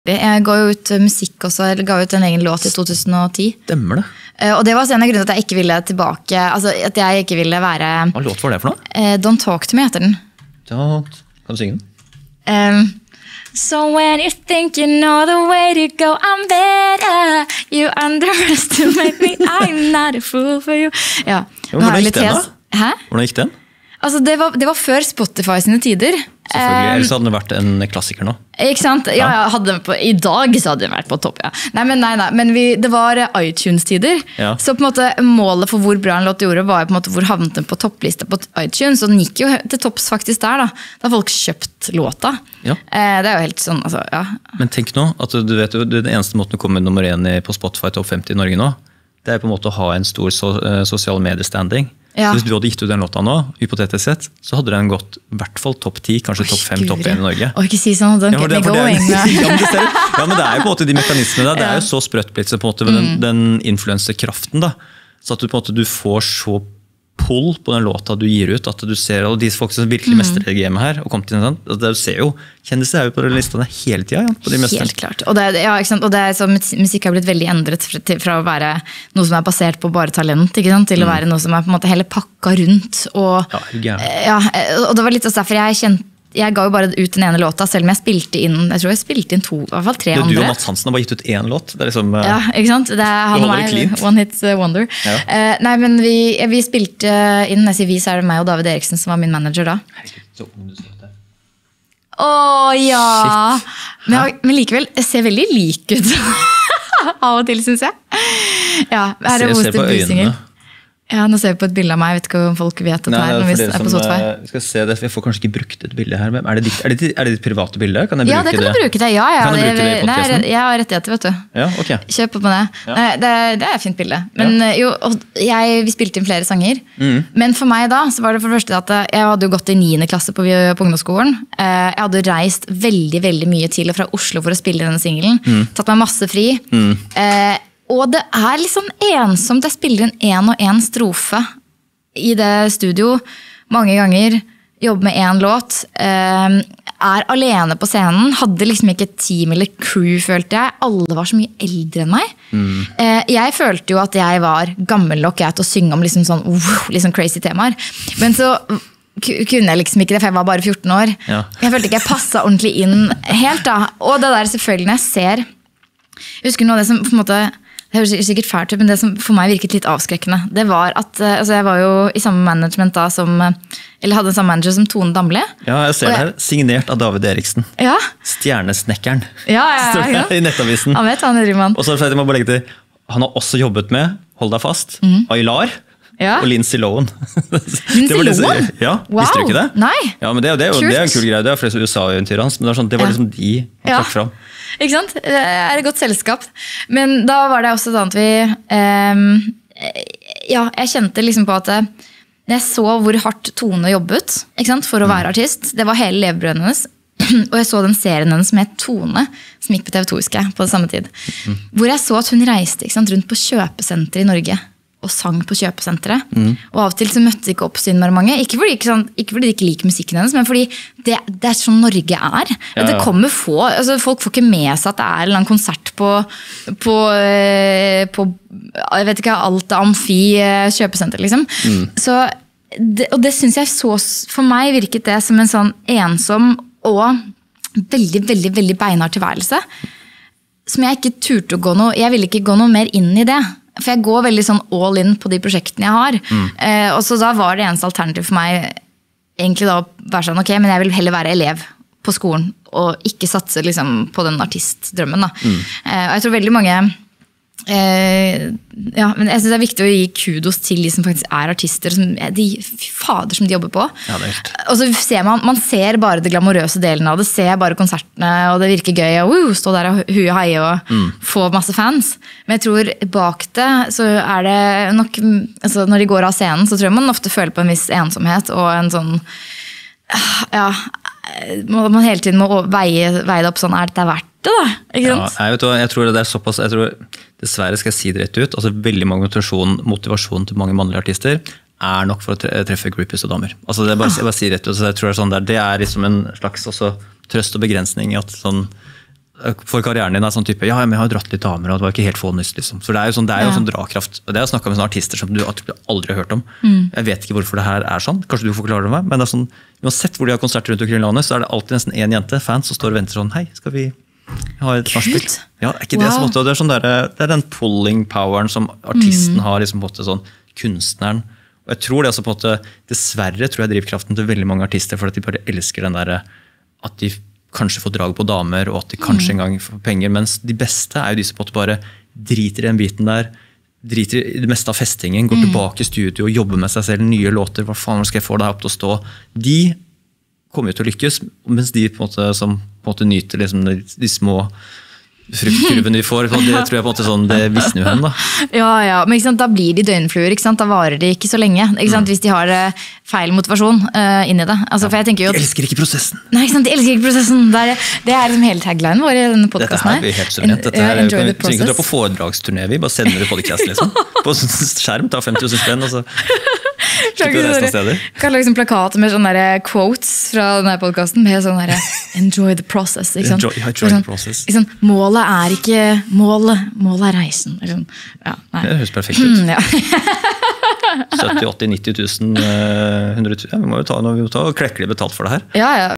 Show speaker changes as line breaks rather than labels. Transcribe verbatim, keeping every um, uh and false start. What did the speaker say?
Jeg ga jo ut musikk også, eller ga ut en egen låt i to tusen og ti.
Stemmer det.
Og det var også en av grunnene til at jeg ikke ville tilbake, altså at jeg ikke ville være...
Hva låt var det for noe?
Don't Talk To Me heter den.
Don't. Kan du synge den?
Um, so when you think you know the way to go, I'm better. You underestimate me, I'm not a fool for you. Ja,
jo, hvordan gikk den da?
Hæ?
Hvordan gikk den?
Altså, det var, det var før Spotify sine tider.
Selvfølgelig, ellers hadde det vært en klassiker nå.
Ikke sant? Ja, jeg hadde på, I dag så hadde det vært på topp, ja. Nei, men, nei, nei, men vi, det var iTunes-tider.
Ja.
Så på en måte, målet for hvor bra en låt gjorde var på en måte hvor havnet den på topplista på iTunes. Og den gikk jo til topps faktisk der, da. Da har folk kjøpt låta.
Ja.
Eh, det er jo helt sånn, altså, ja.
Men tenk nå, at du vet jo, den eneste måten å komme med nummer én på Spotify Top femti i Norge nå, det er på en måte å ha en stor so sosial mediestanding.
Ja.
Hvis du hadde gitt ut den låta nå, hypotetisk sett, så hadde den gått i hvert fall topp ti, kanskje topp fem, topp én i Norge.
Å, ikke si sånn, don't
ja,
get me going.
ja, men det, ja, men det er jo på en måte de mekanismene der. Det er jo så sprøtt blitt, så på en måte, den, mm. den influensekraften da, så at du på en måte du får så pull på den låta du gir ut, at du ser alle de folk som virkelig mestrer det gamet her, og kom til den, du ser jo, kjennes det jo på den listene hele tida, ja, på de mesterne.
Helt klart, og det, ja, ikke sant? Og det er så, musikk har blitt veldig endret fra, til, fra å være noe som er basert på bare talent, ikke sant? Til mm. å være noe som er på en måte hele pakka rundt, og,
ja,
ja, og det var litt også derfor jeg kjente jeg ga jo bare ut den ene låta, selv om jeg spilte inn, jeg tror jeg spilte inn to, i hvert fall tre
du,
andre.
Du og Mats Hansen har bare gitt ut én låt. Det er liksom...
Ja, ikke sant? Det er han og meg, one hit wonder. Ja. Uh, nei, men vi, vi spilte inn, jeg sier vi, så er det meg og David Eriksen som var min manager da.
Herregud, så ung du ser ut der.
Åh, ja! Men, men likevel, jeg ser veldig lik ut. Av og til, synes jeg. Ja, her er
se, se på øynene.
Ja, nå ser vi på et bilde av meg, jeg vet ikke om folk vet det her når vi er på Spotify.
Vi skal se det, for jeg får kanskje ikke brukt et bilde her. Er det ditt, er det ditt, er det ditt private bilde? Kan jeg
ja,
bruke
det kan
det?
du bruke det, ja. ja.
Kan jeg bruke det i podcasten?
Nei, jeg har rettigheter, vet du.
Ja, ok.
Kjøp på det. Ja. Nei, det, det er et fint bilde. Men ja. jo, jeg, vi spilte inn flere sanger. Mm. Men for meg da, så var det for det første at jeg hadde jo gått i niende klasse på, på ungdomsskolen. Jeg hadde reist veldig, veldig mye til og fra Oslo for å spille denne singelen. Mm. Tatt meg masse fri. Mm. Eh, og det er litt sånn ensomt. Jeg spiller en en og en strofe i det studio mange ganger, jobber med en låt, er alene på scenen, hadde liksom ikke et team eller crew, følte jeg. Alle var så mye eldre enn meg. Mm. Jeg følte jo at jeg var gammel nok til å synge om liksom sånn uh, liksom crazy temaer. Men så kunne jeg liksom ikke det, for jeg var bare fjorten år. Ja. Jeg følte ikke jeg passet ordentlig inn helt da. Og det der selvfølgelig når jeg ser, jeg husker noe av det som på en måte, det høres sikkert fælt ut, men det som for meg virket litt avskrekkende, det var at altså jeg var jo i samme management da som, eller hadde en samme manager som Tone Damli.
Ja, jeg ser det her. Signert av David Eriksen.
Ja.
Stjernesnekkeren.
Ja, ja, ja.
Står det i nettavisen.
Han vet hva han driver med.
Og så jeg må bare legge til, han har også jobbet med, hold deg fast, mm. Aylar. Ja. Og Lindsay Lohan.
Lindsay Lohan?
Ja,
wow.
Visste du ikke det?
Nei.
Ja, men det, det, er, jo, det er en kul greie, det er flere U S A-eventyret hans, men det var, sånn, det var liksom de han trakk fram.
Ikke sant? Det er et godt selskap. Men da var det også sånn at vi um, ja, jeg kjente liksom på at når jeg så hvor hardt Tone jobbet, ikke sant, for å være artist, det var hele levebrødet hennes, og jeg så den serien hennes med Tone som gikk på T V to, husker jeg, på samme tid, mm. hvor jeg så at hun reiste, ikke sant, rundt på kjøpesenter i Norge og sang på kjøpesenteret. Mm. Og av og til så møtte de ikke opp så innmari mange. Ikke fordi, ikke, sånn, ikke fordi de ikke liker musikken hennes, men fordi det, det er sånn Norge er. Ja, ja. Det kommer få, altså folk får ikke med seg at det er en konsert på, på, på jeg vet ikke, Alta Amfi kjøpesenter, liksom. Mm. Så, det, og det synes jeg så, for meg virket det som en sånn ensom og veldig, veldig, veldig beinhard tilværelse, som jeg ikke turte å gå noe, jeg ville ikke gå noe mer inn i det. For jeg går veldig sånn all in på de prosjektene jeg har. Mm. Eh, og så da var det eneste alternativ for meg egentlig da å være sånn, ok, men jeg vil heller være elev på skolen og ikke satse liksom på den artistdrømmen da. Mm. Eh, og jeg tror veldig mange eh, ja, men jeg synes det er viktig å gi kudos til de som faktisk er artister, som, de fader som de jobber på.
Ja, det er helt.
Og så ser man, man ser bare det glamorøse delen av det, ser bare konsertene, og det virker gøy, og uh, stå der og hu og heie og mm. få masse fans. Men jeg tror bak det, så er det nok, altså når de går av scenen, så tror jeg man ofte føler på en viss ensomhet, og en sånn, ja, man hele tiden må veie, veie det opp sånn, er dette verdt det da? Ikke sant?
Ja, jeg, vet, jeg tror det er såpass, jeg tror, dessverre skal jeg si det rett ut, altså veldig mange motivasjon, motivasjon til mange mannlige artister er nok for å treffe groupies og damer. Altså det er bare, jeg bare sier rett ut, så jeg tror det er sånn der, det er liksom en slags også trøst og begrensning i at sånn, for karrieren din er sånn type, ja, men jeg har dratt litt damer, og det var ikke helt få nyss, liksom. For det er jo sånn, det er jo
Ja.
sånn drakraft, og det har jeg snakket med sånne artister som du aldri har hørt om.
Mm.
Jeg vet ikke hvorfor det her er sånn, kanskje du forklarer det meg, men det er sånn, uansett hvor de har konserter rundt omkring i landet, så er det alltid nesten en jente, fans, som står og venter sånn, hei, skal vi ha et nachspiel? Ja, er ikke det
Wow.
som måtte, det er sånn der, det er den pulling poweren som artisten har, liksom på en måte sånn, kunstneren. Og jeg tror det altså på en måte, dessverre tror jeg drivkraften til veldig mange artister, for at de bare elsker den der, at de kanskje får drag på damer, og at de kanskje en gang får penger, mens de beste er jo de som på en måte bare driter i den biten der, driter i det meste av festingen, går tilbake i studio og jobber med seg selv, nye låter, hva faen skal jeg få det her opp til å stå? De kommer jo til å lykkes, mens de på en måte, som på en måte nyter liksom de, de små fruktkurven vi får, det tror jeg på en måte sånn, det visner jo hen da.
Ja, ja, men ikke sant, da blir de døgnfluer, ikke sant? Da varer de ikke så lenge, ikke sant? Hvis de har eh, feil motivasjon eh, inn i det. Altså, for jeg tenker jo...
De elsker ikke prosessen.
Nei, ikke sant, de elsker ikke prosessen. Det er, det er liksom hele taglinen vår i denne
Dette
podcasten
her blir helt suverent. Dette her,
En-
vi
enjoy the
trenger ikke dra på
process.
foredragsturné, vi bare sender det podcast liksom. På skjerm, ta femti tusen spenn, og så slipper vi resten av steder.
Kan lage sånn plakat med sånne der quotes fra denne podcasten med sånn der, enjoy the process, ikke sant?
Enjoy- ja, enjoy
Sånn-
the process.
ikke sant? Målet er ikke målet, målet er reisen. Eller sånn. Ja, nei.
Det høres perfekt ut.
Mm, ja.
sytti, åtti, nitti tusen, hundre tusen. Ja, vi må jo ta, vi må ta og klekkelig betalt for det her.
ja, ja.